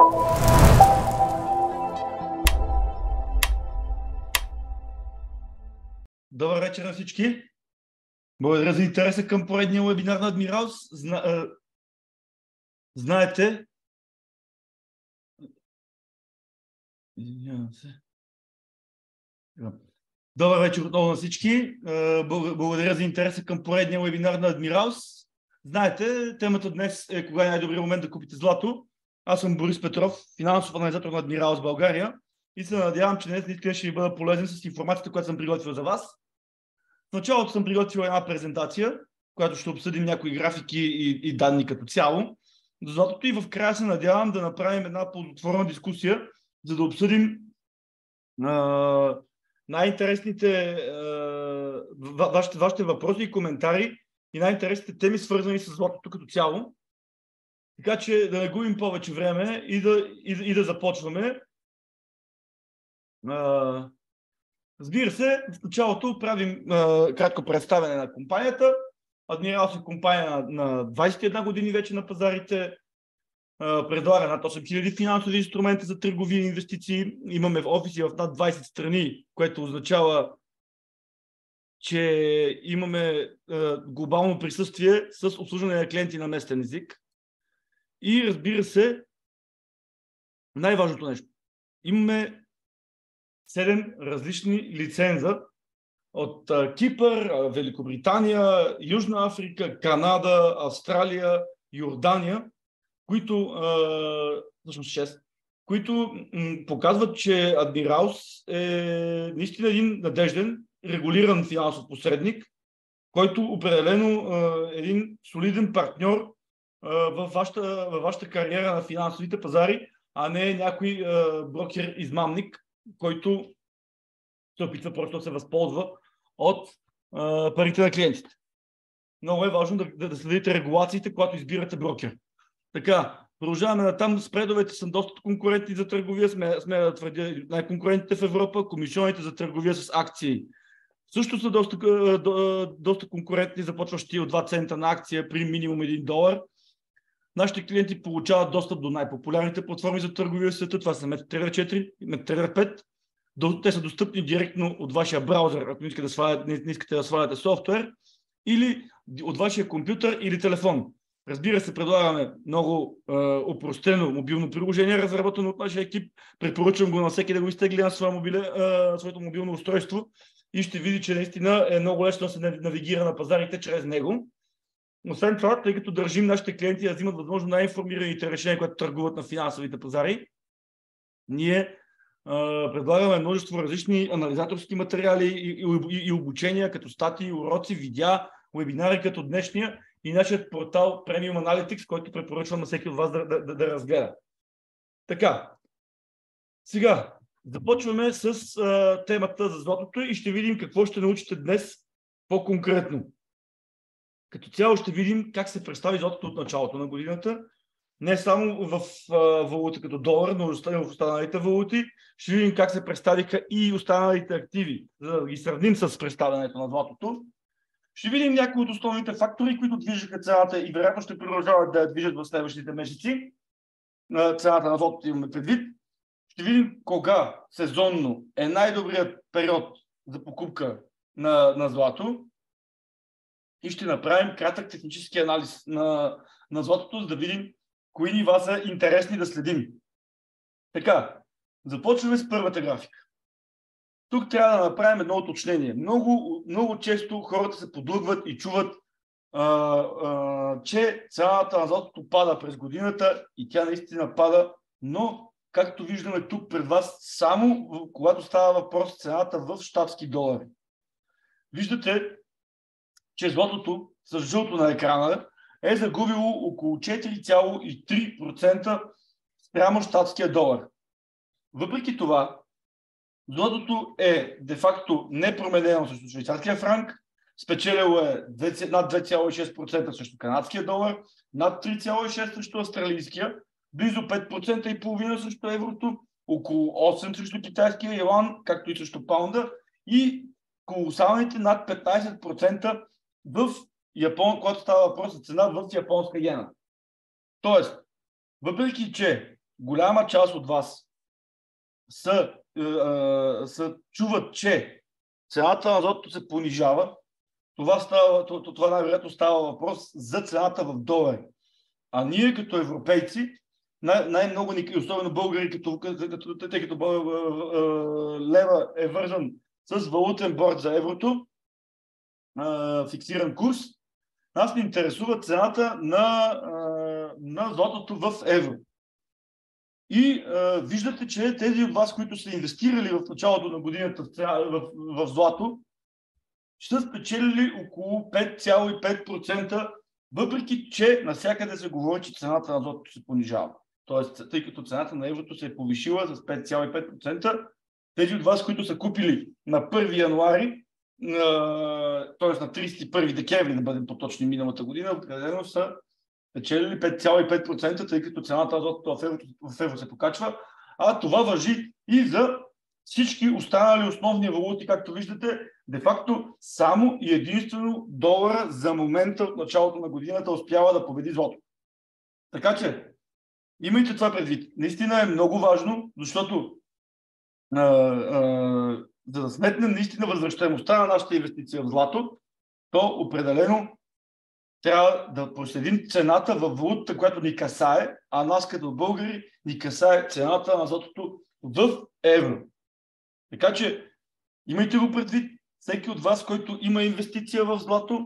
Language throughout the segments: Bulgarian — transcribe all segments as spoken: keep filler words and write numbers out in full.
Добър вечер на всички. Благодаря за интереса към поредния вебинар на Адмиралс. Зна... а... Знаете... Добър вечер отново на всички. Благодаря за интереса към поредния вебинар на Адмиралс. Знаете, темата днес е кога е най-добрият момент да купите злато. Аз съм Борис Петров, финансов анализатор на Адмиралс България и се надявам, че днес наистина ще ви бъда полезен с информацията, която съм приготвил за вас. В началото съм приготвил една презентация, която ще обсъдим някои графики и, и данни като цяло. До златото и в края се надявам да направим една плодотворна дискусия, за да обсъдим а, най-интересните а, вашите, вашите въпроси и коментари и най-интересните теми, свързани с златото като цяло. Така че да не губим повече време и да, и, и да започваме. А, Разбира се, в началото правим а, кратко представяне на компанията. Адмиралс е компания на, на двадесет и една години вече на пазарите. А, предлага над осем хиляди финансови инструменти за търговия и инвестиции. Имаме в офиси в над двадесет страни, което означава, че имаме а, глобално присъствие с обслужване на клиенти на местен език. И разбира се, най-важното нещо. Имаме седем различни лиценза от а, Кипър, а, Великобритания, Южна Африка, Канада, Австралия, Йордания, които, а, всъщност шест, които м, показват, че Адмиралс е наистина един надежден, регулиран финансов посредник, който определено е един солиден партньор а, във, вашата, във вашата кариера на финансовите пазари, а не някой а, брокер-измамник, който се опитва просто да се възползва от а, парите на клиентите. Много е важно да, да, да следите регулациите, когато избирате брокер. Така, продължаваме натам. Спредовете са доста конкурентни за търговия, сме, сме да твърдя най-конкурентните в Европа. Комисионите за търговия с акции също са доста, до, доста конкурентни, започващи от два цента на акция при минимум един долар. Нашите клиенти получават достъп до най-популярните платформи за търговия в света. Това са MetaTrader четири и MetaTrader пет. Те са достъпни директно от вашия браузър, ако не искате да сваляте, не искате да сваляте софтуер, или от вашия компютър или телефон. Разбира се, предлагаме много е, опростено мобилно приложение, разработено от нашия екип. Препоръчвам го на всеки да го изтегли на своя мобиле, е, своето мобилно устройство и ще види, че наистина е много лесно да се навигира на пазарите чрез него. Освен това, тъй като държим нашите клиенти да взимат възможно най-информираните решения, които търгуват на финансовите пазари, ние Uh, предлагаме множество различни анализаторски материали и, и, и обучения, като статии, уроци, видеа, вебинари като днешния и нашият портал Premium Analytics, който препоръчвам на всеки от вас да, да, да, да разгледа. Така, сега започваме с uh, темата за златото и ще видим какво ще научите днес по-конкретно. Като цяло ще видим как се представи златото от началото на годината, не само в а, валута като долар, но и в останалите валути. Ще видим как се представиха и останалите активи, за да ги сравним с представянето на златото. Ще видим някои от основните фактори, които движаха цената и вероятно ще продължават да я движат в следващите месеци. Цената на златото имаме предвид. Ще видим кога сезонно е най-добрият период за покупка на, на злато. И ще направим кратък технически анализ на, на златото, за да видим кои нива са интересни да следим. Така, започваме с първата графика. Тук трябва да направим едно уточнение. Много, много често хората се подлъгват и чуват, а, а, че цената на златото пада през годината и тя наистина пада, но както виждаме тук пред вас, само когато става въпрос цената в щатски долари. Виждате, че златото с жълто на екрана е загубило около четири цяло и три процента спрямо щатския долар. Въпреки това, златото е де-факто непроменено срещу швейцарския франк, спечелило е над две цяло и шест процента срещу канадския долар, над три цяло и шест процента срещу австралийския, близо пет процента и половина срещу еврото, около осем процента срещу китайския юан, както и срещу паунда, и колосалните над петнайсет процента в Япон, когато става въпрос за цена в японска йена. Тоест, въпреки че голяма част от вас са, е, са, чуват, че цената на златото се понижава, това, става, това най-вероятно става въпрос за цената в долари. А ние като европейци, най- най-много, особено българи, като, като, тъй като лева е вързан с валутен борд за еврото, фиксиран курс, нас ни интересува цената на, на златото в евро. И а, виждате, че тези от вас, които са инвестирали в началото на годината в, в, в злато, ще спечелили около пет цяло и пет процента, въпреки че навсякъде се говори, че цената на златото се понижава. Тоест, тъй като цената на еврото се е повишила с пет цяло и пет процента, тези от вас, които са купили на първи януари, т.е. на тридесет и първи декември, да бъдем по-точни, миналата година, определено са печелили пет цяло и пет процента, тъй като цената на златото в евро, в евро се покачва, а това важи и за всички останали основни валути, както виждате. Де-факто само и единствено долара за момента от началото на годината успява да победи злато. Така че, имайте това предвид. Наистина е много важно, защото а, а, за да сметнем наистина възвръщаемостта на нашата инвестиция в злато, то определено трябва да проследим цената във валутата, която ни касае, а нас като българи ни касае цената на златото в евро. Така че имайте го предвид, всеки от вас, който има инвестиция в злато,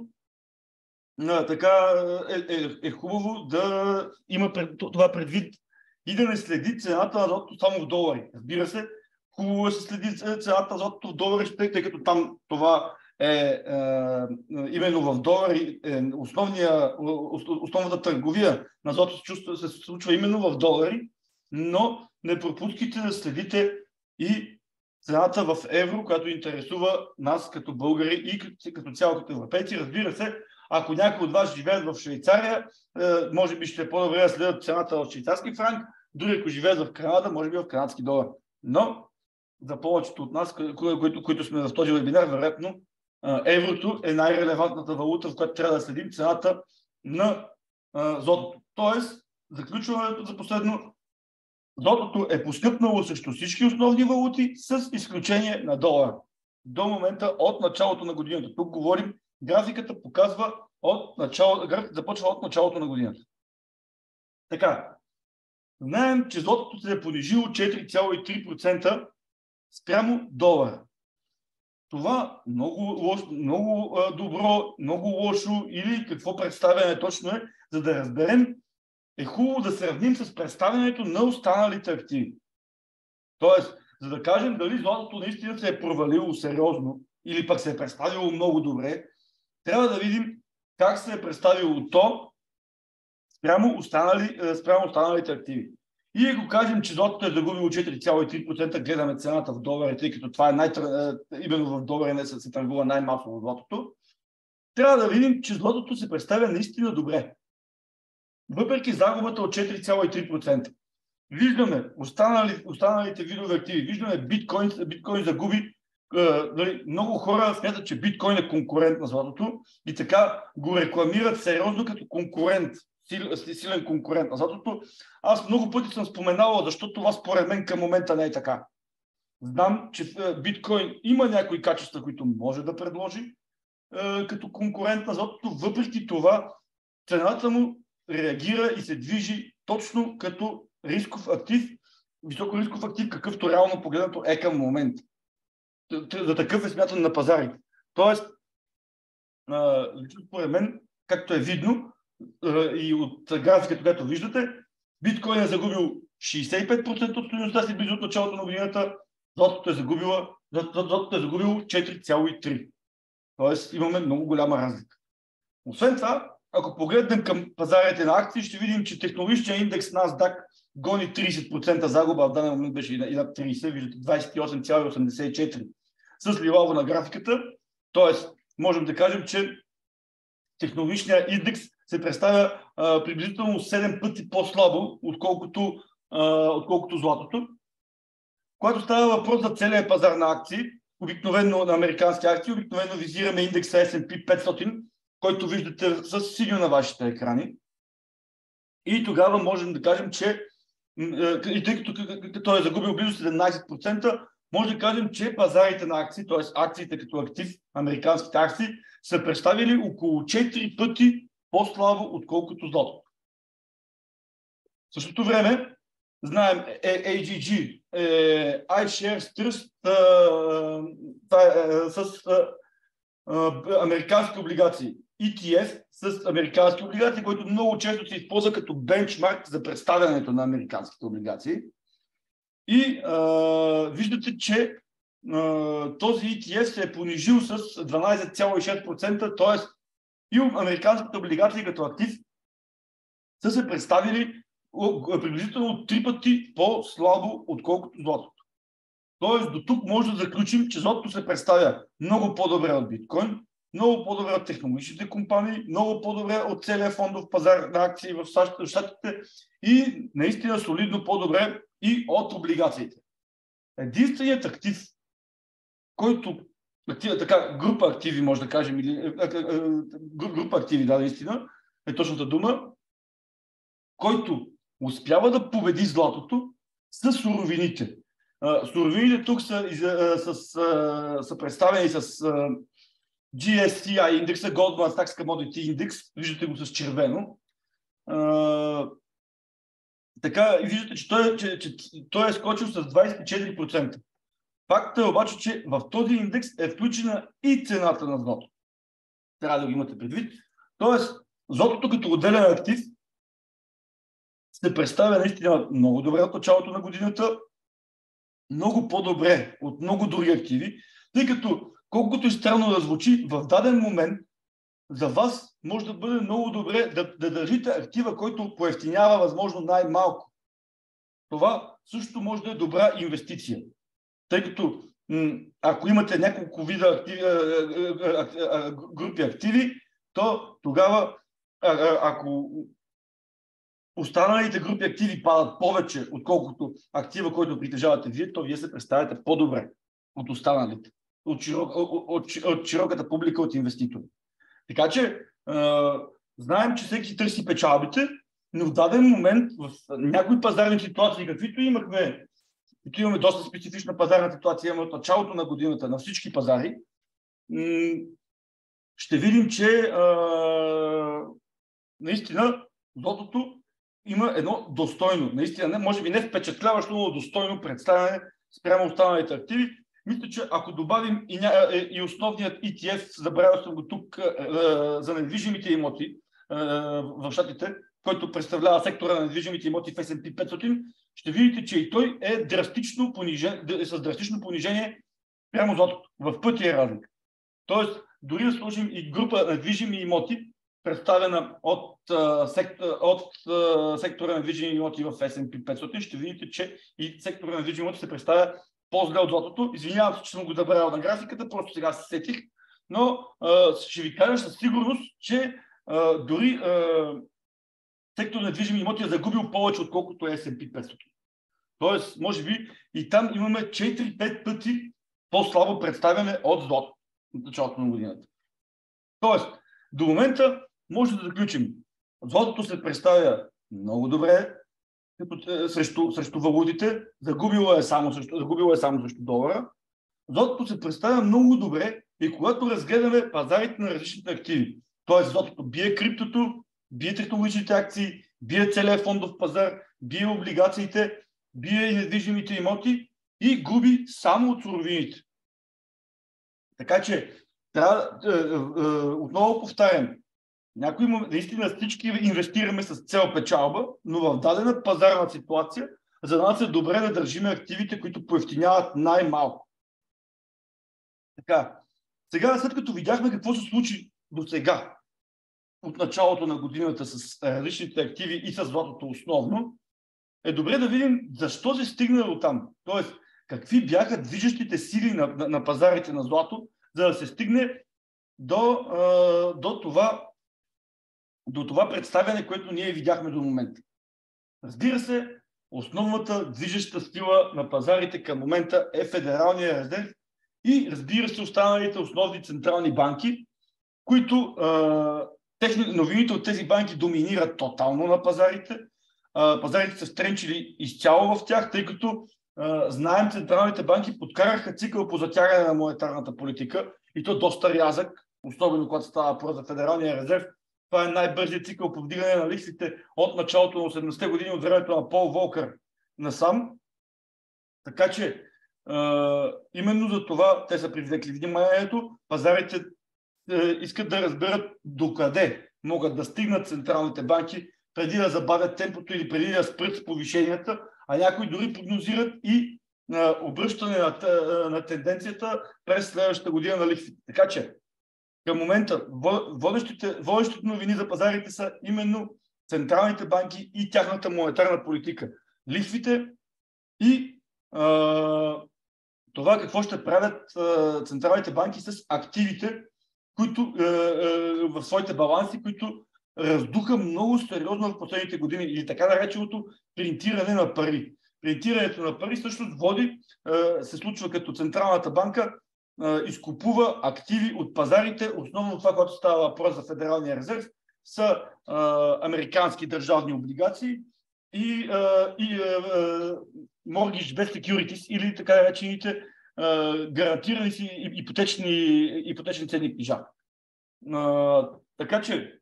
така е, е, е хубаво да има пред, това предвид и да не следи цената на златото само в долари. Разбира се, хубаво е да се следи цената на златото в долари, тъй като там това е, е именно в долари, е, основния, основната търговия на злато се, се случва именно в долари, но не пропускайте да следите и цената в евро, която интересува нас като българи и като, като цяло като европейци. Разбира се, ако някой от вас живеят в Швейцария, е, може би ще е по-добре да следят цената в швейцарски франк, дори ако живеят в Канада, може би в канадски долар. Но за повечето от нас, които, които сме в този вебинар, вероятно еврото е най-релевантната валута, в която трябва да следим цената на а, златото. Тоест, заключването за последно, златото е поскъпнало срещу всички основни валути, с изключение на долара. До момента от началото на годината. Тук говорим, графиката показва от начало, графиката започва от началото на годината. Така, знаем, че златото се е понижило четири цяло и три процента спрямо долара. Това много, лош, много а, добро, много лошо или какво представяне точно е, за да разберем, е хубаво да сравним с представянето на останалите активи. Тоест, за да кажем дали златото наистина се е провалило сериозно или пък се е представило много добре, трябва да видим как се е представило то спрямо, останали, спрямо останалите активи. И ако кажем, че златото е загубило четири цяло и три процента, гледаме цената в долари, тъй като това е най- именно в долари не се търгува най-масово златото, трябва да видим, че златото се представя наистина добре. Въпреки загубата от четири цяло и три процента. Виждаме останали, останалите видове активи, виждаме биткоин, биткоин загуби. Е, нали, много хора смятат, че биткоин е конкурент на златото и така го рекламират сериозно като конкурент. Силен конкурент на златото. Аз много пъти съм споменавал, защо това според мен към момента не е така. Знам, че биткоин има някои качества, които може да предложи е, като конкурент на златото, въпреки това цената му реагира и се движи точно като рисков актив, високо рисков актив, какъвто реално погледнато е към момента. За такъв е смятан на пазарите. Тоест, лично според мен, както е видно, и от графиката, която виждате, биткоин е загубил шейсет и пет процента от стойността си близо от началото на годината, златото е загубило, златото е загубило четири цяло и три процента. Тоест имаме много голяма разлика. Освен това, ако погледнем към пазарите на акции, ще видим, че технологичният индекс NASDAQ гони трийсет процента загуба, в даден момент беше и над трийсет, виждате двайсет и осем цяло осемдесет и четири с ливало на графиката. Тоест, можем да кажем, че технологичният индекс се представя а, приблизително седем пъти по-слабо, отколкото, а, отколкото златото. Когато става въпрос за целия пазар на акции, обикновено на американски акции, обикновено визираме индекса Ес енд Пи петстотин, който виждате с синьо на вашите екрани. И тогава можем да кажем, че и тъй като той е загубил близо седемнайсет процента, може да кажем, че пазарите на акции, т.е. акциите като актив, американските акции, са представили около четири пъти по-слабо, отколкото златото. В същото време, знаем, Ей Джи Джи, iShares Trust с американски облигации, И Ти Еф с американски облигации, който много често се използва като бенчмарк за представянето на американските облигации. И а, виждате, че а, този И Ти Еф се е понижил с дванайсет цяло и шест процента, т.е. и американските облигации като актив са се представили приблизително три пъти по-слабо, отколкото златото. Тоест, до тук може да заключим, че златото се представя много по-добре от биткоин, много по-добре от технологичните компании, много по-добре от целия фондов пазар на акции в Щатите и наистина солидно по-добре и от облигациите. Единственият актив, който, така, група активи, може да кажем, или група активи, да, наистина, е точната дума, който успява да победи златото, са суровините. Суровините тук са, са, са, са представени с Джи Ес Си Ай индекса, Goldman Sachs Commodity Index, виждате го с червено. А, така, и виждате, че той, че, че той е скочил с двайсет и четири процента. Фактът е обаче, че в този индекс е включена и цената на златото. Трябва да го имате предвид. Тоест, златото като отделен актив се представя наистина много добре от началото на годината, много по-добре от много други активи, тъй като колкото и странно да звучи, в даден момент за вас може да бъде много добре да, да държите актива, който поевтинява възможно най-малко. Това също може да е добра инвестиция. Тъй като м- ако имате няколко вида активи, а, а, а, а, групи активи, то тогава, а, а, ако останалите групи активи падат повече, отколкото актива, който притежавате вие, то вие се представяте по-добре от останалите. От, широк, от, от, от широката публика, от инвеститори. Така че, е, знаем, че всеки търси печалбите, но в даден момент, в някои пазарни ситуации, каквито имахме, каквито имаме доста специфична пазарна ситуация, имаме от началото на годината на всички пазари, м- ще видим, че е, наистина златото има едно достойно, наистина, не, може би не впечатляващо, но достойно представяне спрямо останалите активи. Мисля, че ако добавим и, ня... и основният И Ти Еф, забравял съм го тук, е, за недвижимите имоти е, в Щатите, който представлява сектора на недвижимите имоти в Ес енд Пи петстотин, ще видите, че и той е драстично понижен, с драстично понижение прямо златото. В пъти е разлика. Тоест, дори да сложим и група недвижими имоти, представена от, от, от сектора на недвижими имоти в Ес енд Пи петстотин, ще видите, че и сектора на недвижими имоти се представя по-зле от златото. Извинявам се, че съм го забравял на графиката, просто сега се сетих, но а, ще ви кажа със сигурност, че а, дори а, сектор на недвижими имоти е загубил повече, отколкото е Ес енд Пи петстотин. Тоест, може би и там имаме четири-пет пъти по-слабо представяне от злато от началото на годината. Тоест, до момента може да заключим, златото се представя много добре срещу, срещу валутите, загубило е само срещу, загубило е само срещу долара. Златото се представя много добре и когато разгледаме пазарите на различните активи. Тоест, златото бие криптото, бие технологичните акции, бие целият фондов пазар, бие облигациите, бие и недвижимите имоти и губи само от суровините. Така че, трябва, е, е, е, отново повтарям, някои наистина всички инвестираме с цел печалба, но в дадена пазарна ситуация за нас е добре да държим активите, които поевтиняват най-малко. Така, сега след като видяхме какво се случи до сега, от началото на годината с различните активи и с златото основно, е добре да видим защо се стигна до там. Тоест, какви бяха движещите сили на, на, на пазарите на злато, за да се стигне до, а, до, това, до това представяне, което ние видяхме до момента. Разбира се, основната движеща сила на пазарите към момента е Федералния резерв и разбира се останалите основни централни банки, които а, техни, новините от тези банки доминират тотално на пазарите. пазарите са втренчили изцяло в тях, тъй като а, знаем, централните банки подкараха цикъл по затягане на монетарната политика и то доста рязък, особено когато става въпрос за Федералния резерв. Това е най-бързият цикъл по вдигане на лихвите от началото на осемдесетте години, от времето на Пол Волкър насам. Така че а, именно за това те са привлекли вниманието. Пазарите е, искат да разберат докъде могат да стигнат централните банки преди да забавят темпото или преди да спрат с повишенията, а някои дори прогнозират и а, обръщане на, на тенденцията през следващата година на лихвите. Така че към момента водещите, водещите новини за пазарите са именно централните банки и тяхната монетарна политика. Лихвите и а, това какво ще правят а, централните банки с активите, които а, а, в своите баланси, които раздуха много сериозно в последните години, или така нареченото принтиране на пари. Принтирането на пари всъщност води, а, се случва като Централната банка изкупува активи от пазарите. Основно това, което става въпрос за Федералния резерв, са а, американски държавни облигации и, а, и а, mortgage-backed securities, или така наречените гарантирани си ипотечни, ипотечни ценни книжа. А, така че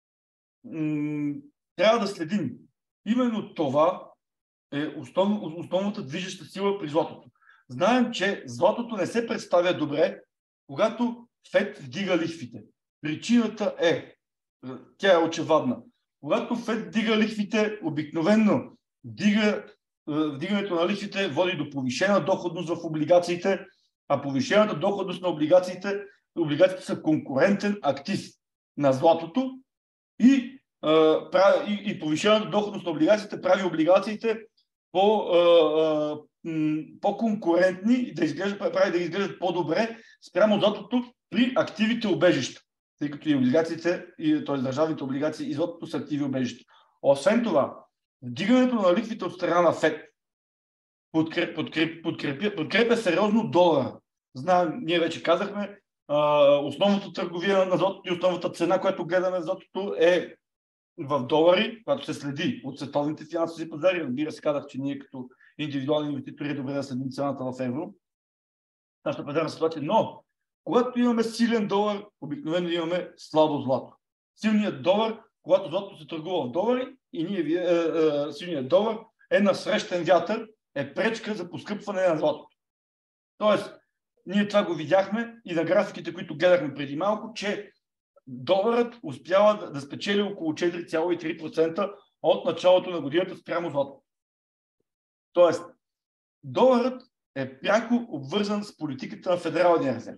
м- трябва да следим. Именно това е основ, основната движеща сила при златото. Знаем, че златото не се представя добре, когато Фед вдига лихвите. Причината е, тя е очевадна. Когато Фед вдига лихвите, обикновенно вдига, вдигането на лихвите води до повишена доходност в облигациите, а повишената доходност на облигациите, облигациите са конкурентен актив на златото и, и, и повишената доходност на облигациите прави облигациите по, по-конкурентни, да изглеждат, прави да изглеждат по-добре спрямо златото при активите убежища, тъй като и облигациите, т.е. държавните облигации и златото са активи убежища. Освен това, вдигането на лихвите от страна на Фед подкреп, подкреп, подкрепя, подкрепя сериозно долара. Знаем, ние вече казахме, основната търговия на златото и основната цена, която гледаме в златото, е в долари, която се следи от световните финансови пазари. Разбира се, казах, че ние като индивидуални инвеститори е добре да следим цената в евро. Нашата пазарна ситуация. Но, когато имаме силен долар, обикновено имаме слабо злато. Силният долар, когато златото се търгува в долари и ние, е, е, силният долар е насрещен вятър, е пречка за поскъпване на златото. Тоест, ние това го видяхме и на графиките, които гледахме преди малко, че доларът успява да спечели около четири цяло и три процента от началото на годината спрямо злато. Тоест, доларът е пряко обвързан с политиката на Федералния резерв.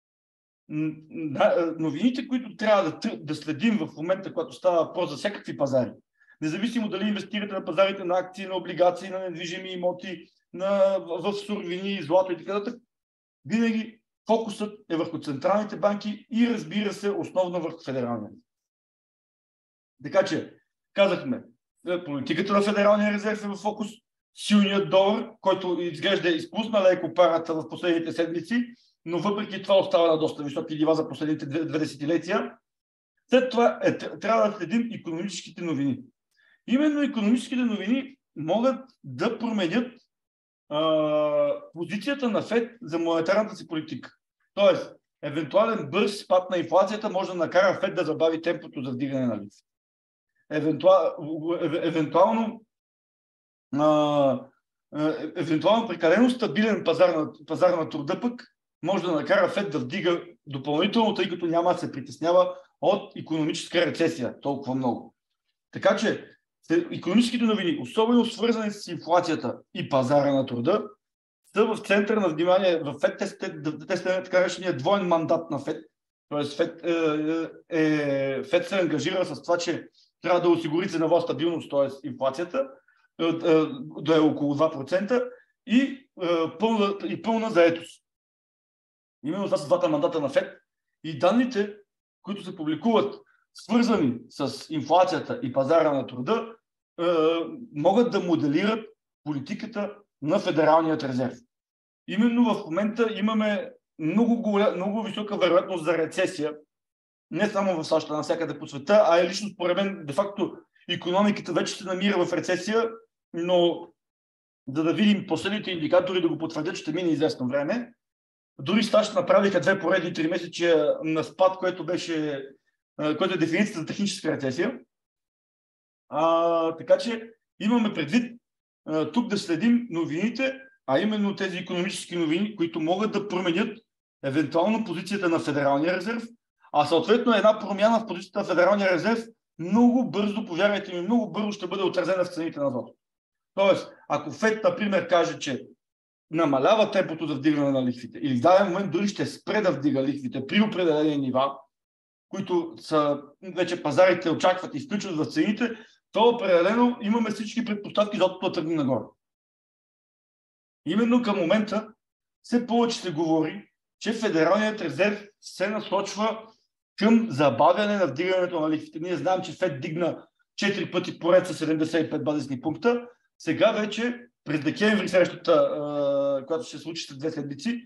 Новините, които трябва да, да следим в момента, когато става въпрос за всякакви пазари, независимо дали инвестирате на пазарите на акции, на облигации, на недвижими имоти, на, в суровини, злато и така нататък, винаги фокусът е върху централните банки и, разбира се, основно върху Федералния резерв. Така че, казахме, политиката на Федералния резерв е в фокус, силният долар, който изглежда изпусна леко парата в последните седмици, но въпреки това остава на доста високи нива за последните две десетилетия. След това е, трябва да следим икономическите новини. Именно икономическите новини могат да променят а, позицията на Фед за монетарната си политика. Тоест, евентуален бърз спад на инфлацията може да накара Фед да забави темпото за вдигане на лихви. Евентуал, евентуално, а, евентуално прекалено стабилен пазар на, пазар на труда пък може да накара Фед да вдига допълнително, тъй като няма да се притеснява от икономическа рецесия толкова много. Така че икономическите новини, особено свързани с инфлацията и пазара на труда, са в центъра на внимание в Фед. Те, те, те са така наречения двоен мандат на Фед. Тоест Фед, е, е, Фед се ангажира с това, че трябва да осигури ценова стабилност, т.е. инфлацията, е, е, да е около два процента и, е, пълна, и пълна заетост. Именно това са двата мандата на Фед и данните, които се публикуват, свързани с инфлацията и пазара на труда, е, могат да моделират политиката на Федералният резерв. Именно в момента имаме много, голям, много висока вероятност за рецесия, не само в САЩ, а навсякъде по света, а е лично според мен, де факто икономиката вече се намира в рецесия, но за да видим последните индикатори да го потвърдят, ще мине известно време. Дори САЩ направиха две поредни три месечия на спад, което беше, което е дефиницията за техническа рецесия. А, така че имаме предвид а, тук да следим новините, а именно тези икономически новини, които могат да променят евентуално позицията на Федералния резерв, а съответно една промяна в позицията на Федералния резерв много бързо, повярвайте ми, много бързо ще бъде отразена в цените на злато. Тоест, ако Фед, например, каже, че намалява темпото за вдигане на лихвите или в даден момент дори ще спре да вдига лихвите при определени нива, които са, вече пазарите очакват и включват в цените, то определено имаме всички предпоставки златото да тръгне нагоре. Именно към момента все повече се говори, че Федералният резерв се насочва към забавяне на вдигането на лихвите. Ние знаем, че Фед дигна четири пъти поред с седемдесет и пет базисни пункта. Сега вече през декември срещата, която ще се случи след две седмици,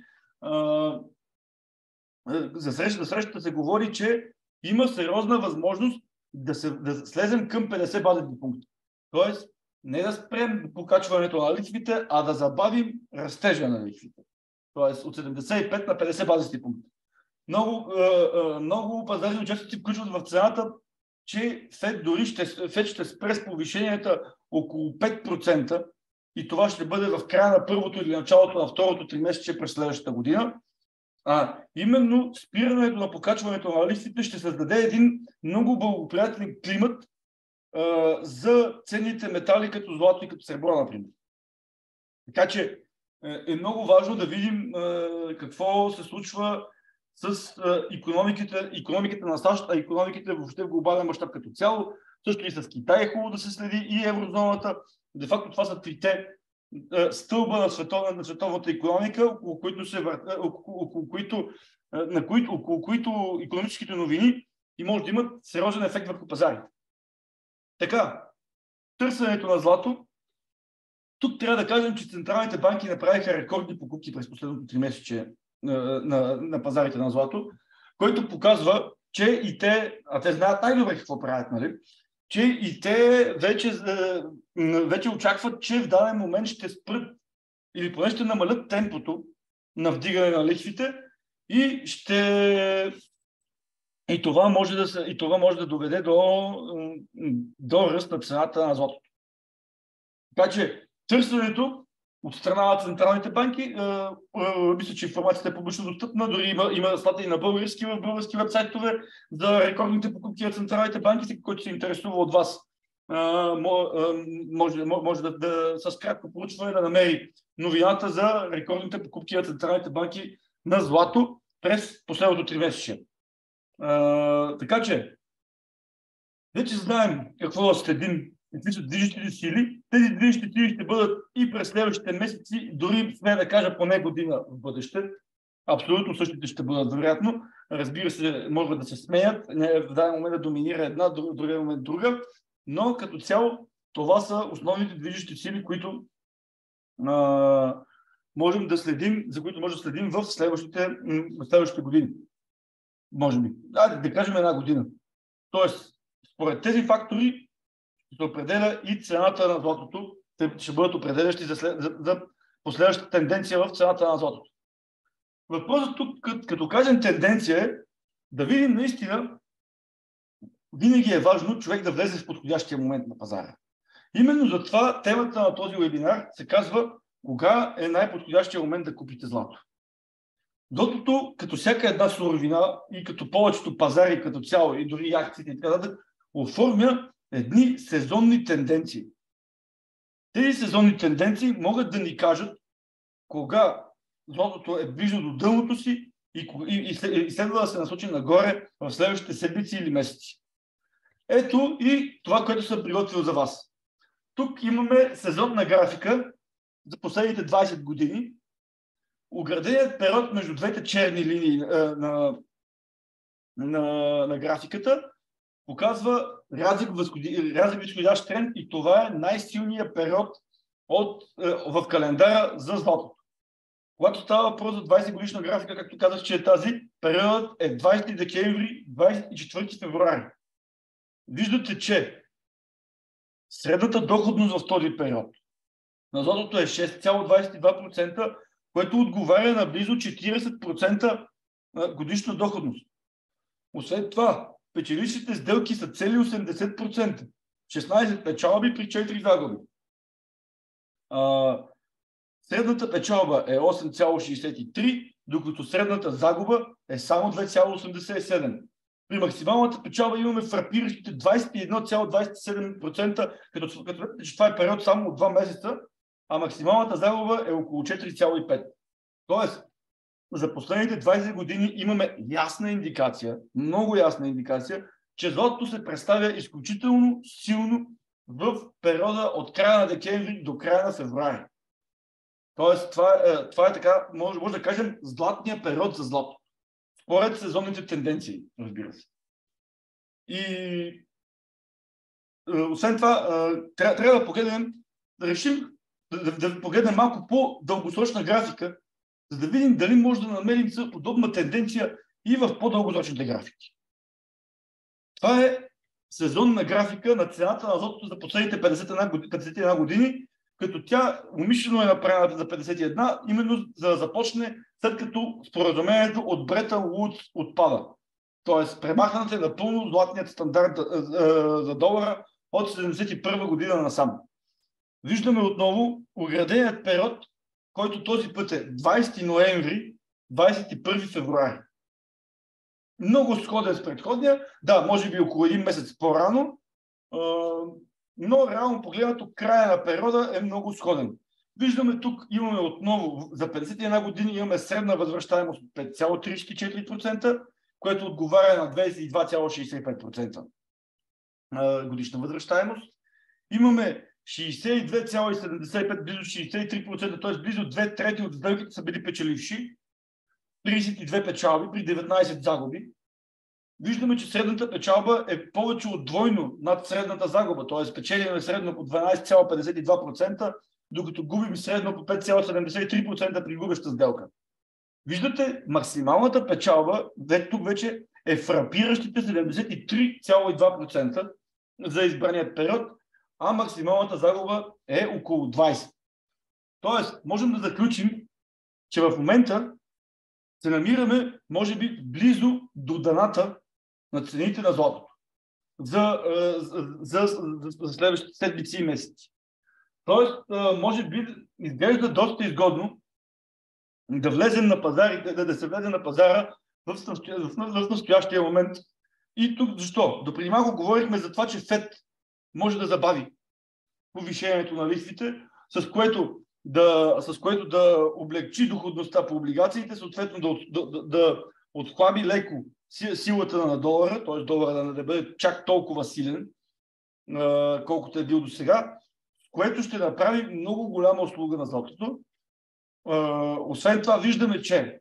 за срещата, срещата се говори, че има сериозна възможност да, се, да слезем към петдесет базисни пункта. Тоест, не да спрем покачването на лихвите, а да забавим растежа на лихвите. Тоест, от седемдесет и пет на петдесет базисни пункта. Много, много пазарни участници включват в цената, че Фед дори ще, Фед ще спре с повишенията около пет процента и това ще бъде в края на първото или началото на второто тримесечие през следващата година. А именно спирането на покачването на лихвите ще създаде един много благоприятен климат а, за ценните метали като злато и като сребро, например. Така че е много важно да видим а, какво се случва с а, икономиката, икономиката на САЩ, а икономиките въобще в глобален мащаб като цяло. Също и с Китай е хубаво да се следи и еврозоната. Де факто това са трите стълба на, световна, на световната икономика, около които, се, около, около, които, на които, около които икономическите новини и може да имат сериозен ефект върху пазарите. Така, търсенето на злато. Тук трябва да кажем, че централните банки направиха рекордни покупки през последното тримесечие на, на, на пазарите на злато, който показва, че и те, а те знаят най-добре какво правят, нали? Че и те вече, вече очакват, че в даден момент ще спрат или поне ще намалят темпото на вдигане на лихвите и ще и това може да, се, и това може да доведе до, до ръст на цената на златото. Така че търсенето от страна на централните банки, мисля, че информацията е публично достъпна, дори има, има статии на български в български вебсайтове за рекордните покупки на централните банки, всеки, който се интересува от вас, може, може да, да с кратко проучване да намери новината за рекордните покупки на централните банки на злато през последното тримесечие. Така че, вече знаем какво да следим, какви са движещите сили. Тези движещи сили ще бъдат и през следващите месеци, дори сме да кажа поне година в бъдеще. Абсолютно същите ще бъдат вероятно. Разбира се, могат да се смеят, в даден момент да доминира една, в другия момент друга, но като цяло това са основните движещи сили, които а, можем да следим, за които можем да следим в следващите, в следващите години. Може би. Да, да кажем една година. Тоест, според тези фактори се определя и цената на златото. Те ще бъдат определящи за, след, за, за последващата тенденция в цената на златото. Въпросът тук, като, като кажем тенденция, е да видим наистина, винаги е важно човек да влезе в подходящия момент на пазара. Именно затова темата на този вебинар се казва кога е най-подходящия момент да купите злато. Златото, като всяка една суровина и като повечето пазари като цяло и дори акциите и така нататък, оформя едни сезонни тенденции. Тези сезонни тенденции могат да ни кажат кога златото е близо до дъното си и, и, и следва да се насочи нагоре в следващите седмици или месеци. Ето и това, което съм приготвил за вас. Тук имаме сезонна графика за последните двайсет години. Ограденият период между двете черни линии на, на, на, на графиката показва рязък възходящ тренд и това е най-силният период от, в календара за златото. Когато става въпрос за двайсет годишна графика, както казах, че е тази, периодът е двайсети декември, двайсет и четвърти февруари. Виждате, че Средната доходност в този период на златото е шест цяло двадесет и два процента, което отговаря на близо четиридесет процента годишна доходност. Освен това, печелившите сделки са цели осемдесет процента. шестнадесет печалби при четири загуби. А, средната печалба е осем цяло шейсет и три, докато средната загуба е само две цяло осемдесет и седем. При максималната печалба имаме фрапиращите двадесет и едно цяло двадесет и седем процента, като, като че това е период само от два месеца, а максималната загуба е около четири цяло и пет. Тоест, за последните двадесет години имаме ясна индикация, много ясна индикация, че златото се представя изключително силно в периода от края на декември до края на февруари. Тоест, това е, това е така, може, може да кажем, златния период за злато. Според сезонните тенденции, разбира се. И освен това, трябва, трябва да погледнем, да решим, да, да погледнем малко по-дългосрочна графика, за да видим дали може да намерим подобна тенденция и в по-дългосрочните графики. Това е сезонна графика на цената на златото за последните петдесет и една години, като тя умишлено е направена за петдесет и една, именно за да започне след като споразумението от Бретън Вудс отпада. Тоест, премахнат е напълно златният стандарт за долара от седемдесет и първа година насам. Виждаме отново ограденият период, който този път е двадесети ноември, двадесет и първи февруари. Много сходен с предходния, да, може би около един месец по-рано, но реално погледнато края на периода е много сходен. Виждаме тук, имаме отново, за петдесет и една години имаме средна възвръщаемост от пет цяло тридесет и четири процента, което отговаря на двадесет и два цяло шейсет и пет процента годишна възвръщаемост. Имаме шейсет и две цяло седемдесет и пет, близо шейсет и три процента, т.е. близо две трети от сделките са били печеливши, тридесет и две печалби при деветнадесет загуби. Виждаме, че средната печалба е повече от двойно над средната загуба, т.е. печелиме средно по дванадесет цяло петдесет и два процента, докато губим средно по пет цяло седемдесет и три процента при губеща сделка. Виждате, максималната печалба тук вече е фрапиращите седемдесет и три цяло и два процента за избраният период, а максималната загуба е около двадесет. Тоест, можем да заключим, че в момента се намираме, може би, близо до дъната на цените на златото за, за, за, за следващите седмици и месеци. Тоест, може би, изглежда доста изгодно да влезем на пазарите, да, да се влезе на пазара в, в, в, в настоящия момент. И тук защо? Допреди малко говорихме за това, че ФЕД може да забави повишението на лихвите, с което да, с което да облегчи доходността по облигациите, съответно да, да, да, да отхлаби леко силата на долара, т.е. долара да не бъде чак толкова силен, колкото е бил до сега, което ще направи много голяма услуга на златото. Освен това, виждаме, че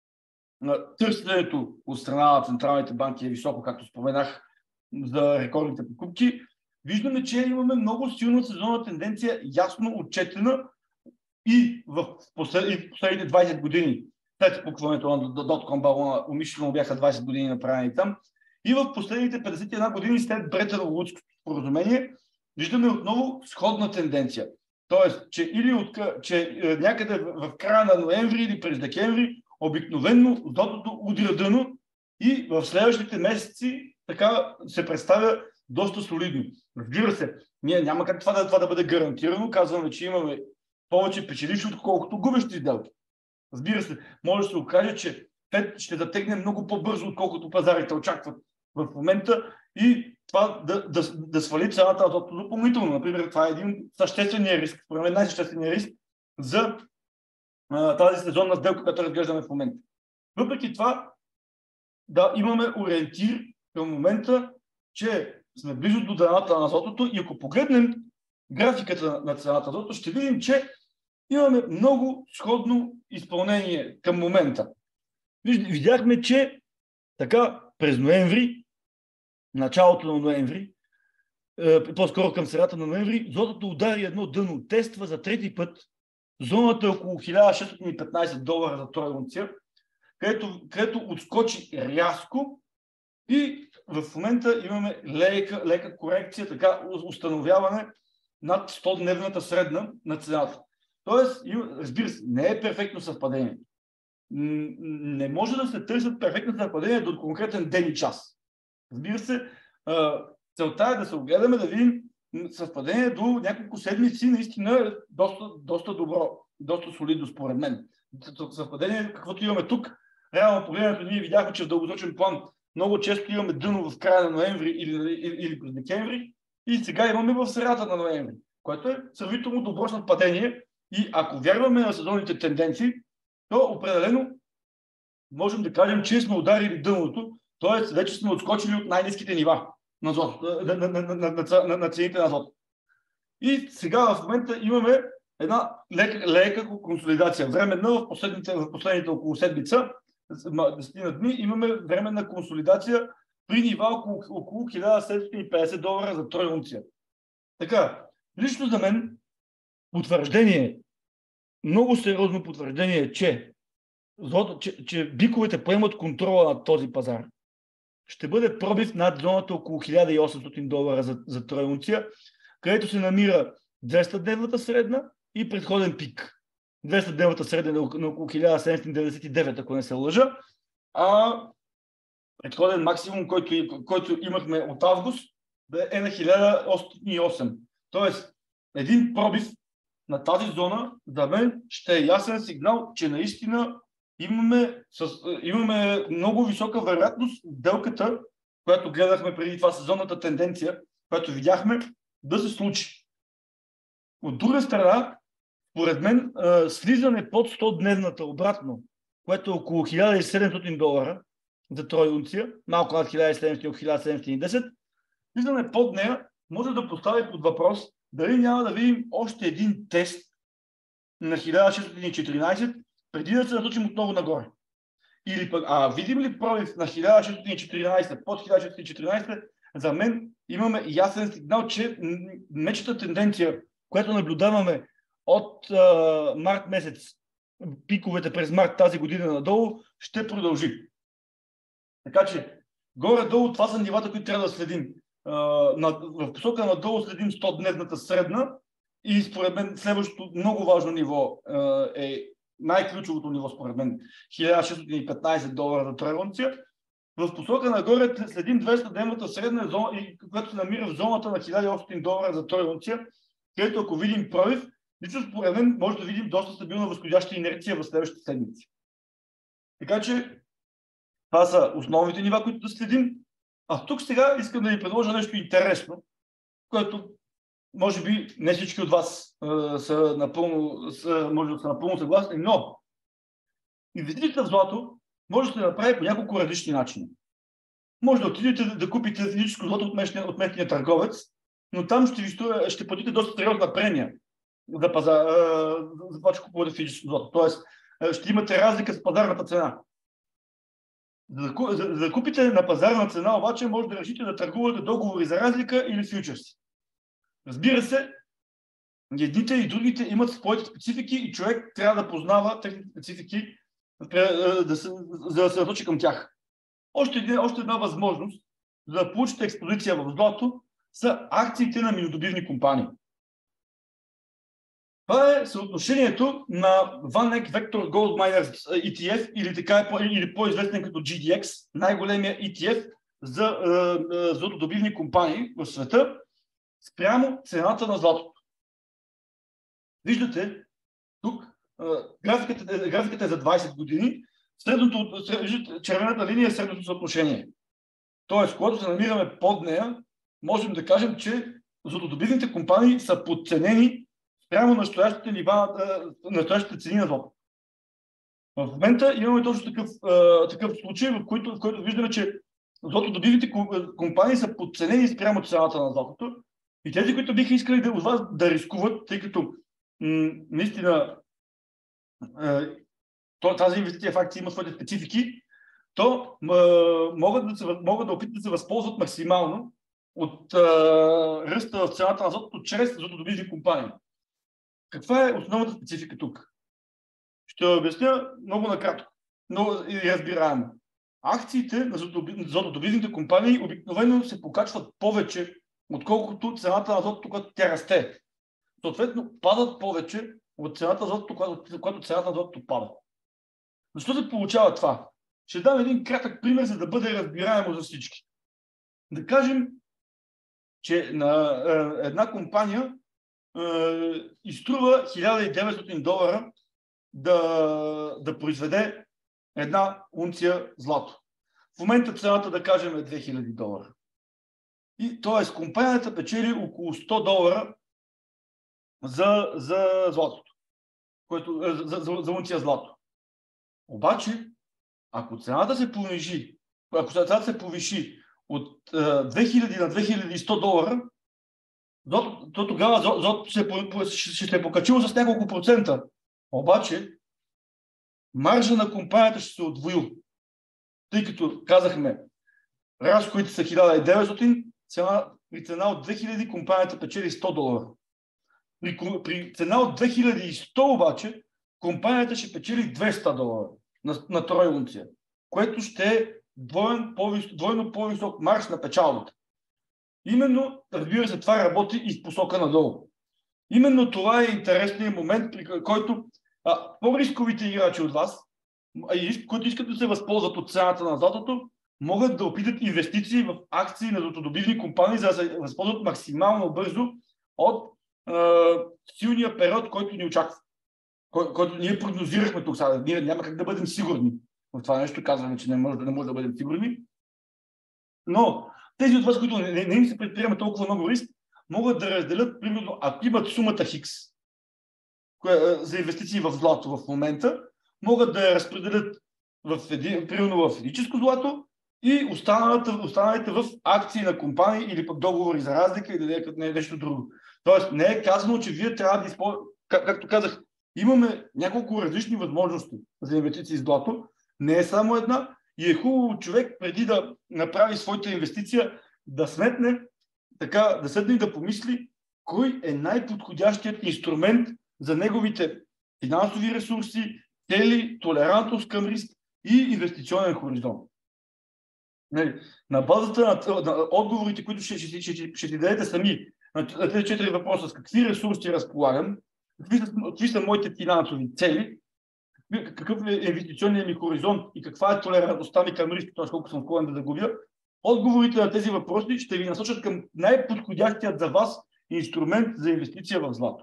търсенето от страна на централните банки е високо, както споменах, за рекордните покупки. Виждаме, че имаме много силна сезонна тенденция, ясно отчетена и в последните двадесет години. След спукването на дотком балона, умишлено бяха двадесет години направени там. И в последните петдесет и една години след Бретън Вудското споразумение виждаме отново сходна тенденция. Тоест, че, или от, че някъде в края на ноември или през декември обикновено златото удря дъно и в следващите месеци така се представя доста солидно. Разбира се, ние няма как това да, това да бъде гарантирано. Казваме, че имаме повече печеливши, отколкото губещи сделки. Разбира се, може да се окаже, че ФЕД ще затегне много по-бързо, отколкото пазарите очакват в момента и това да, да, да свали цената на златото допълнително. Например, това е един съществения риск, според мен най-съществения риск за а, тази сезонна сделка, която разглеждаме в момента. Въпреки това, да, имаме ориентир към момента, че сме близо до дъната на златото и ако погледнем графиката на цената на златото, ще видим, че имаме много сходно изпълнение към момента. Видяхме, че така през ноември, началото на ноември, по-скоро към средата на ноември, златото удари едно дъно, тества за трети път зоната е около хиляда шестстотин и петнадесет долара за тройна унция, където, където отскочи рязко и в момента имаме лека, лека корекция, така установяване над сто-дневната средна на цената. Тоест, разбира се, не е перфектно съвпадение. Не може да се търсят перфектно съвпадение до конкретен ден и час. Разбира се, целта е да се огледаме, да видим съвпадение до няколко седмици, наистина е доста, доста добро, доста солидно според мен. Съвпадение, каквото имаме тук, реално погледнато ние видяхме, че в дългосрочен план много често имаме дъно в края на ноември или, или, или през декември и сега имаме в средата на ноември, което е сравнително добро съвпадение и ако вярваме на сезонните тенденции, то определено можем да кажем, че сме ударили дъното, т.е. вече сме отскочили от най-ниските нива на, на, на, на, на, на, на цените на азот. И сега в момента имаме една лека, лека консолидация. Временна в последните, в последните около седмица, десет дни, имаме временна консолидация при нива около, около хиляда седемстотин и петдесет долара за трой унция. Така, лично за мен потвърждение, много сериозно потвърждение, че, че, че биковете поемат контрола над този пазар. Ще бъде пробив над зоната около хиляда и осемстотин долара за, за трой унция, където се намира двеста-дневната средна и предходен пик. двеста-дневната средна на около хиляда седемстотин деветдесет и девет, ако не се лъжа, а предходен максимум, който, който имахме от август, е на хиляда осемстотин и осем. Тоест, един пробив на тази зона, за мен ще е ясен сигнал, че наистина имаме, с, имаме много висока вероятност сделката, която гледахме преди това, сезонната тенденция, която видяхме, да се случи. От друга страна, според мен, слизане под сто-дневната обратно, което е около хиляда и седемстотин долара за трой унция, малко над хиляда и седемстотин, хиляда седемстотин и десет, слизане под нея може да постави под въпрос дали няма да видим още един тест на хиляда шестстотин и четиринадесет, преди да се насочим отново нагоре. Или пък, а видим ли пробив на хиляда шестстотин и четиринадесет, под хиляда шестстотин и четиринадесет, за мен имаме ясен сигнал, че мечата тенденция, която наблюдаваме от а, март месец, пиковете през март тази година надолу, ще продължи. Така че, горе-долу това са нивата, които трябва да следим. А, на, в посока надолу следим сто-дневната средна и според мен следващото много важно ниво а, е най-ключовото ниво според мен хиляда шестстотин и петнадесет долара за трой унция. В посока нагоре следим двеста-дневната средна зона, която се намира в зоната на хиляда и осемстотин долара за трой унция, където ако видим пробив, лично според мен може да видим доста стабилна възходяща инерция в следващите седмици. Така че това са основните нива, които да следим. А тук сега искам да ви предложа нещо интересно, което може би не всички от вас а, са напълно, са, може да са напълно съгласни, но инвестицията в злато може да се направи по няколко различни начини. Може да отидете да, да купите физическо злато от местния, от местния търговец, но там ще, ви струва, ще платите доста сериозна премия за, пазар, за това, че купувате физическо злато. Тоест, ще имате разлика с пазарната цена. За да, за, за да купите на пазарна цена, обаче, може да решите да търгувате договори за разлика или фьючерси. Разбира се, едните и другите имат своите специфики и човек трябва да познава техните специфики, да се, за да се насочи към тях. Още една, още една възможност за да получите експозиция в злато са акциите на минодобивни компании. Това е съотношението на VanEck Vector Gold Miners и ти еф, или, така, или по-известен като джи ди екс, най-големия и ти еф за е, е, златодобивни компании в света, спрямо цената на златото. Виждате, тук е, графиката, графиката е за двадесет години, средното, червената линия е средното съотношение. Тоест, когато се намираме под нея, можем да кажем, че златодобивните компании са подценени прямо настоящите нива, настоящите цени на злато. В момента имаме точно такъв, такъв случай, в който, в който виждаме, че златодобивните компании са подценени спрямо цената на златото. И тези, които биха искали да, от вас да рискуват, тъй като м- наистина е, тази инвестиция в акции има своите специфики, то м- могат, да се, могат да опитат да се възползват максимално от е, ръста в цената на златото чрез златодобивни компании. Каква е основната специфика тук? Ще обясня много накратко, но и разбираемо. акциите на златодобивните компании обикновено се покачват повече, отколкото цената на златото, когато тя расте. Съответно, падат повече от цената на златото, когато, когато цената на златото пада. Защо се получава това? Ще дам един кратък пример, за да бъде разбираемо за всички. Да кажем, че на е, една компания е, изтрува хиляда и деветстотин долара да, да произведе една унция злато. В момента цената, да кажем, е две хиляди долара. И, т.е. компанията печели около сто долара за, за златото, което, за, за, за унция злато. Обаче, ако цената се понижи, ако цената се повиши от е, две хиляди на две хиляди и сто долара, то, то тогава златото ще, ще се е покачило с няколко процента. Обаче, маржа на компанията ще се отвоил. Тъй като казахме, разходите са хиляда и деветстотин, цена, при цена от две хиляди компанията печели сто долара. При, при цена от две хиляди и сто обаче, компанията ще печели двеста долара на, на трой унция, което ще е двойно по-висок, двойно по-висок марж на печалбата. Именно, разбира се, това работи и в посока надолу. Именно това е интересният момент, при който а, по-рисковите играчи от вас, които искат да се възползват от цената на златото, могат да опитат инвестиции в акции на златодобивни компании, за да се възползват максимално бързо от е, силния период, който ни очаква. Кой, който ние прогнозирахме тук сега. Ние няма как да бъдем сигурни. В това нещо казваме, че не може, не може да бъдем сигурни. Но тези от вас, които не, не, не им се предприема толкова много риск, могат да разделят, примерно, ако имат сумата Хикс за инвестиции в злато в момента, могат да я разпределят в един, примерно в физическо злато и останалите в акции на компании или пък договори за разлика или нещо друго. Тоест не е казано, че вие трябва да използвате, как, както казах, имаме няколко различни възможности за инвестиции в злато, не е само една и е хубаво човек преди да направи своята инвестиция да сметне, така, да седне и да помисли кой е най-подходящият инструмент за неговите финансови ресурси, цели, толерантност към риск и инвестиционен хоризонт. На базата на, на отговорите, които ще, ще, ще, ще, ще ти дадете сами на тези четири въпроса, с какви ресурси разполагам, какви са, какви са моите финансови цели, какъв е инвестиционният ми хоризонт и каква е толерантността ми към риск, т.е. колко съм склонен да загубя, отговорите на тези въпроси ще ви насочат към най-подходящият за вас инструмент за инвестиция в злато.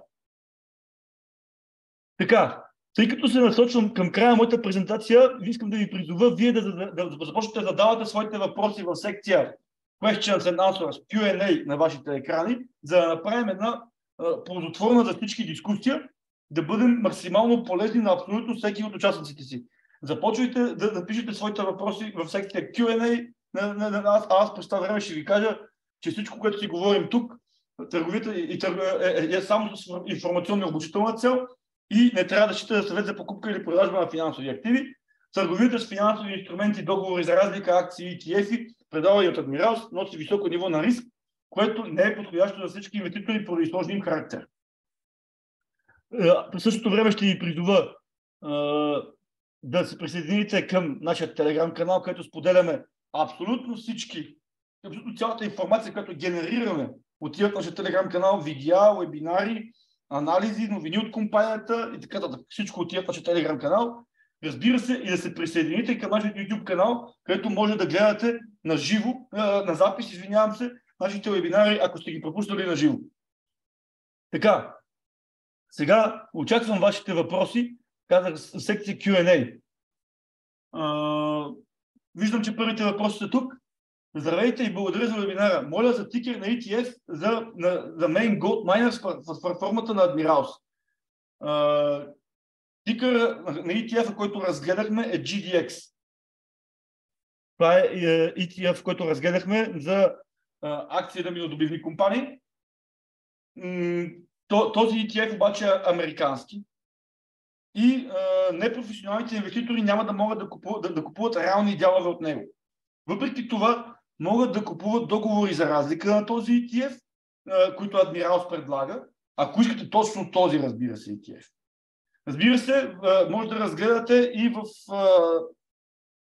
Така, тъй като се насочвам към края на моята презентация, искам да ви призова вие да, да, да започнете да задавате своите въпроси в секция Questions and Answers, Q and A на вашите екрани, за да направим една а, ползотворна за всички дискусия, да бъдем максимално полезни на абсолютно всеки от участниците си. Започвайте да, да пишете своите въпроси в секция Q and A на, на, на нас, а аз през това време ще ви кажа, че всичко, което си говорим тук, търговията и търг... е, е, е само с информационна и обучителна цел и не трябва да счита за съвет за покупка или продажба на финансови активи. Търговията с финансови инструменти, договори за разлика, акции и Т Ф И, предава и от Адмиралс, носи високо ниво на риск, което не е подходящо за всички инвеститори поради сложния им характер. В същото време ще ви призова да се присъедините към нашия телеграм-канал, където споделяме абсолютно всички, абсолютно цялата информация, която генерираме от тия нашия телеграм-канал, видеа, вебинари, анализи, новини от компанията и така нататък. Всичко от тия нашия телеграм-канал. Разбира се, и да се присъедините към нашия YouTube канал, където може да гледате на живо, на запис, извинявам се, нашите вебинари, ако сте ги пропуснали на живо. Така, сега очаквам вашите въпроси. Казах секция Q and A. Uh, виждам, че първите въпроси са тук. Здравейте и благодаря за вебинара. Моля за тикер на И Т Ф за, на, за Main Gold Miners в, в формата на Admirals. Uh, тикер на И Т Ф, който разгледахме, е G D X. Това е И Т Ф, който разгледахме за uh, акции на минодобивни компании. Mm, този И Т Ф обаче е американски. И а, непрофесионалните инвеститори няма да могат да купуват, да, да купуват реални дялове от него. Въпреки това, могат да купуват договори за разлика на този И Т Ф, а, които Адмиралс предлага, ако искате точно този, разбира се, И Т Ф. Разбира се, а, може да разгледате и в а,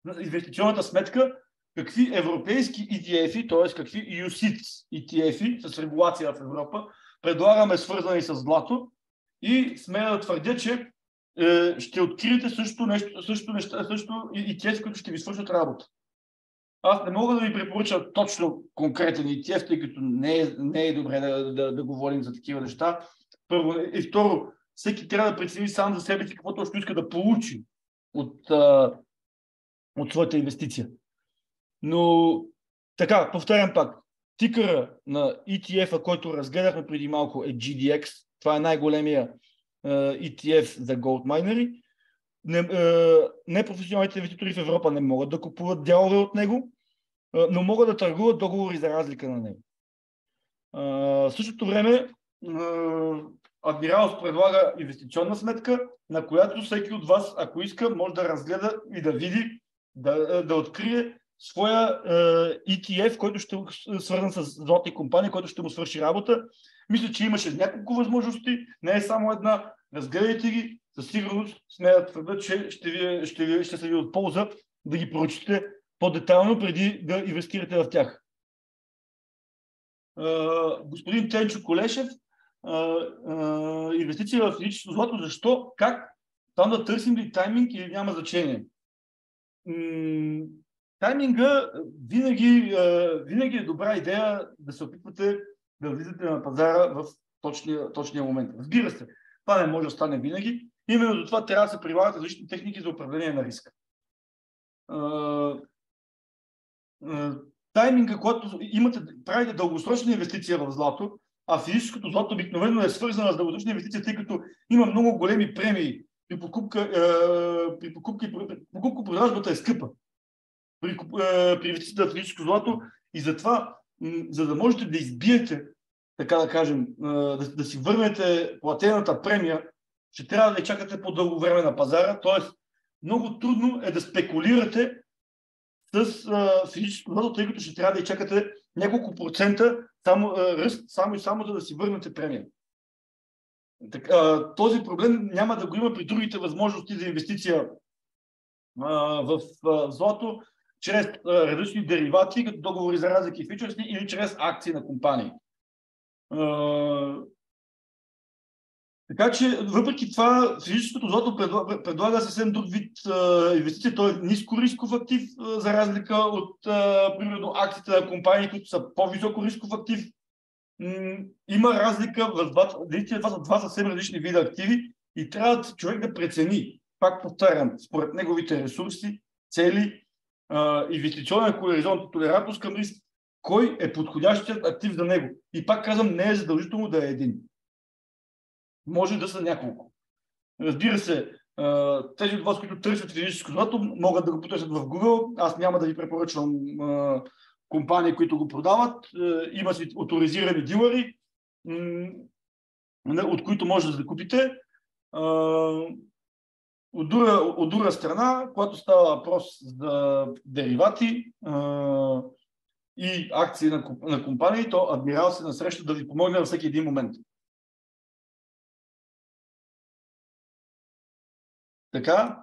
инвестиционната сметка, какви европейски и ти еф-и, т.е. какви ю си ай ти и ти еф-и с регулация в Европа предлагаме, свързани с злато, и смея да твърдя, че е, ще откриете също нещо, също неща, също и ти еф, които ще ви свършат работа. Аз не мога да ви препоръча точно конкретен и ти еф, тъй като не е, не е добре да, да, да говорим за такива неща. Първо и второ, всеки трябва да прецени сам за себе си какво точно иска да получи от, а, от своята инвестиция. Но така, повтарям пак, тикъра на и ти еф-а, който разгледахме преди малко, е джи ди екс. Това е най-големия uh, и ти еф за голд майнери. Не, uh, непрофесионалните инвеститори в Европа не могат да купуват дялове от него, uh, но могат да търгуват договори за разлика на него. Uh, в същото време uh, Admirals предлага инвестиционна сметка, на която всеки от вас, ако иска, може да разгледа и да види, да, да открие своя е, и ти еф, който ще е свързан с златни компании, който ще му свърши работа. Мисля, че имаше няколко възможности, не е само една. Разгледайте ги, със сигурност смея да твърдя, че ще, ви, ще, ви, ще се ви от полза да ги прочетете по-детайлно преди да инвестирате в тях. Е, господин Тенчо Колешев, е, е, инвестиция в физическо злато, защо, как, там да търсим ли тайминг или няма значение? М- Тайминга винаги, винаги е добра идея да се опитвате да влизате на пазара в точния, точния момент. Разбира се, това не може да стане винаги. Именно за това трябва да се прилагат различни техники за управление на риска. Тайминга, когато имате, правите дългосрочна инвестиция в злато, а физическото злато обикновено е свързано с дългосрочна инвестиция, тъй като има много големи премии при покупка, при покупка и покупка-продажбата е скъпа при, при инвестицията в физическо злато, и затова, за да можете да избиете, така да кажем, да, да си върнете платената премия, ще трябва да чакате по-дълго време на пазара, т.е. много трудно е да спекулирате с а, физическо злато, тъй като ще трябва да и чакате няколко процента само, а, ръст, само и само за да си върнете премия. Так, а, този проблем няма да го има при другите възможности за инвестиция а, в а, злато, чрез а, различни деривати, като договори за разлики и фьючерси, или чрез акции на компании. А, така че, въпреки това, физическото злато предлага, предлага съвсем друг вид а, инвестиция. Той е ниско рисков актив, а, за разлика от, а, примерно, акциите на компании, които са по-високо рисков актив. М- има разлика в двата, действия, това са два съвсем различни вида активи и трябва човек да прецени, пак повтарям, според неговите ресурси, цели, а, инвестиционен хоризонт, толерантност към риск, кой е подходящият актив за него. И пак казвам, не е задължително да е един. Може да са няколко. Разбира се, тези от вас, които търсят физическо злато, могат да го потърсят в Google. Аз няма да ви препоръчвам компании, които го продават. Има си оторизирани дилъри, от които може да закупите. От друга, от друга страна, когато става въпрос за деривати и акции на, на компании, то Admiral се насреща да ви помогне във всеки един момент. Така.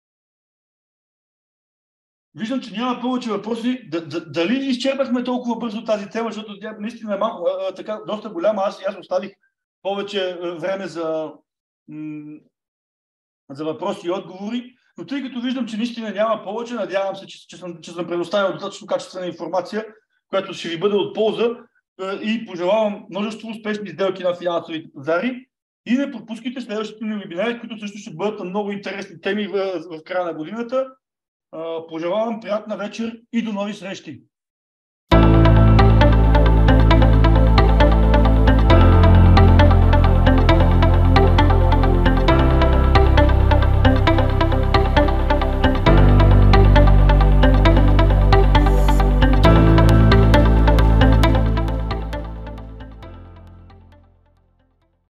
Виждам, че няма повече въпроси. Д- д- дали изчерпахме толкова бързо тази тема, защото тя наистина е малко, а, така, доста голяма. Аз, аз оставих повече време за, м- за въпроси и отговори, но тъй като виждам, че наистина няма повече, надявам се, че, че, съм, че съм предоставил достатъчно качествена информация, която ще ви бъде от полза, и пожелавам множество успешни сделки на финансовите пазари. И не пропускайте следващите ни вебинари, които също ще бъдат на много интересни теми в, в края на годината. Пожелавам приятна вечер и до нови срещи!